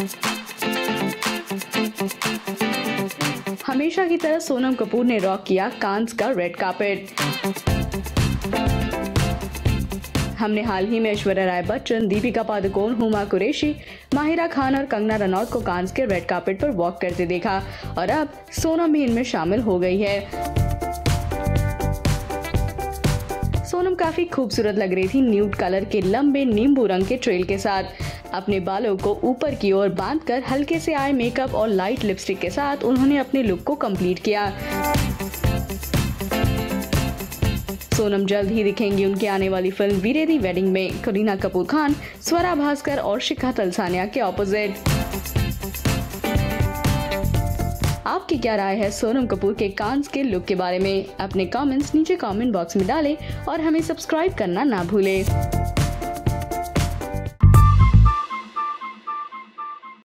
हमेशा की तरह सोनम कपूर ने रॉक किया कांस का रेड कार्पेट। हमने हाल ही में ऐश्वर्या राय बच्चन, दीपिका पादुकोण, हुमा कुरैशी, माहिरा खान और कंगना रनौत को कांस के रेड कार्पेट पर वॉक करते देखा और अब सोनम भी इनमें शामिल हो गई है। सोनम काफी खूबसूरत लग रही थी न्यूड कलर के लंबे नींबू रंग के ट्रेल के साथ। अपने बालों को ऊपर की ओर बांधकर हल्के से आई मेकअप और लाइट लिपस्टिक के साथ उन्होंने अपने लुक को कंप्लीट किया। सोनम जल्द ही दिखेंगी उनकी आने वाली फिल्म वीरे दी वेडिंग में करीना कपूर खान, स्वरा, भास्कर और शिखा तलसानिया के ऑपोजिट। आपकी क्या राय है सोनम कपूर के कांस के लुक के बारे में? अपने कमेंट्स नीचे कमेंट बॉक्स में डालें और हमें सब्सक्राइब करना ना भूलें।